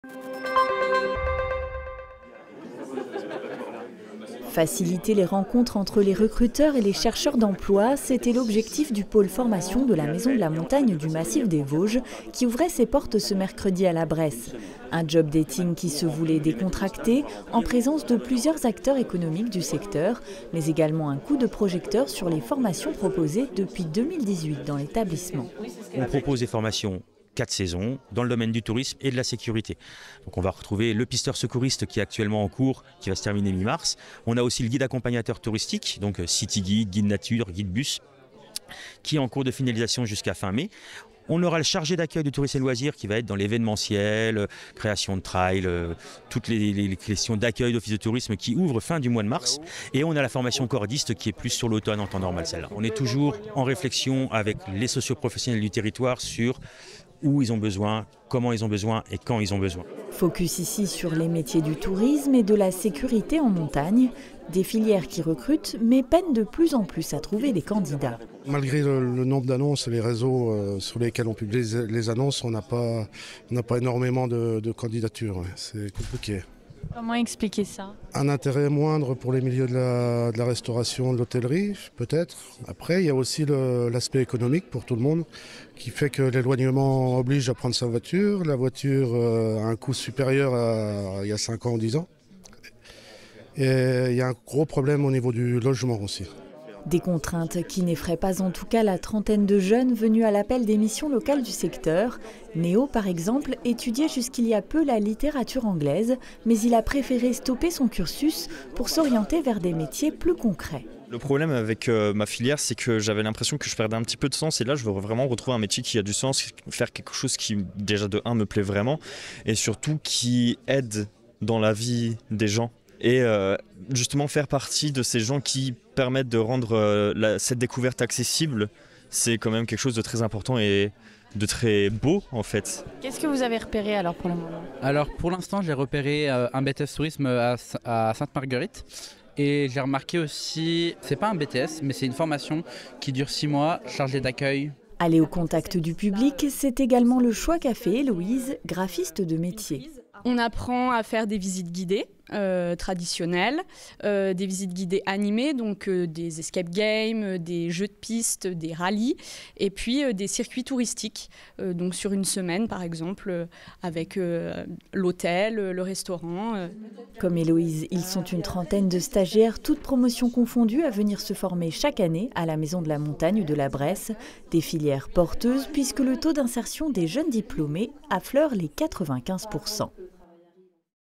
Faciliter les rencontres entre les recruteurs et les chercheurs d'emploi, c'était l'objectif du pôle formation de la Maison de la Montagne du Massif des Vosges qui ouvrait ses portes ce mercredi à la Bresse. Un job dating qui se voulait décontracté en présence de plusieurs acteurs économiques du secteur, mais également un coup de projecteur sur les formations proposées depuis 2018 dans l'établissement. On propose des formations 4 saisons dans le domaine du tourisme et de la sécurité. Donc on va retrouver le pisteur secouriste qui est actuellement en cours, qui va se terminer mi-mars. On a aussi le guide accompagnateur touristique, donc city guide, guide nature, guide bus, qui est en cours de finalisation jusqu'à fin mai. On aura le chargé d'accueil du tourisme et loisirs qui va être dans l'événementiel, création de trail, toutes les questions d'accueil d'office de tourisme qui ouvrent fin du mois de mars. Et on a la formation cordiste qui est plus sur l'automne en temps normal, celle-là. On est toujours en réflexion avec les socioprofessionnels du territoire sur où ils ont besoin, comment ils ont besoin et quand ils ont besoin. Focus ici sur les métiers du tourisme et de la sécurité en montagne, des filières qui recrutent mais peinent de plus en plus à trouver des candidats. Malgré le nombre d'annonces et les réseaux sur lesquels on publie les annonces, on n'a pas énormément de candidatures. C'est compliqué. Comment expliquer ça? Un intérêt moindre pour les milieux de la restauration, de l'hôtellerie, peut-être. Après, il y a aussi l'aspect économique pour tout le monde, qui fait que l'éloignement oblige à prendre sa voiture. La voiture a un coût supérieur à il y a 5 ans ou 10 ans. Et il y a un gros problème au niveau du logement aussi. Des contraintes qui n'effraient pas en tout cas la trentaine de jeunes venus à l'appel des missions locales du secteur. Néo, par exemple, étudiait jusqu'il y a peu la littérature anglaise, mais il a préféré stopper son cursus pour s'orienter vers des métiers plus concrets. Le problème avec ma filière, c'est que j'avais l'impression que je perdais un petit peu de sens et là, je veux vraiment retrouver un métier qui a du sens, faire quelque chose qui, déjà de 1, me plaît vraiment et surtout qui aide dans la vie des gens. Et justement faire partie de ces gens qui permettent de rendre cette découverte accessible, c'est quand même quelque chose de très important et de très beau en fait. Qu'est-ce que vous avez repéré alors pour le moment? Alors pour l'instant j'ai repéré un BTS tourisme à Sainte-Marguerite et j'ai remarqué aussi, c'est pas un BTS mais c'est une formation qui dure 6 mois, chargée d'accueil. Aller au contact du public, c'est également le choix qu'a fait Héloïse, graphiste de métier. On apprend à faire des visites guidées traditionnelles, des visites guidées animées, donc des escape games, des jeux de piste, des rallyes, et puis des circuits touristiques, donc sur une semaine par exemple, avec l'hôtel, le restaurant. Comme Héloïse, ils sont une trentaine de stagiaires, toutes promotions confondues, à venir se former chaque année à la Maison de la Montagne de la Bresse. Des filières porteuses puisque le taux d'insertion des jeunes diplômés affleure les 95%.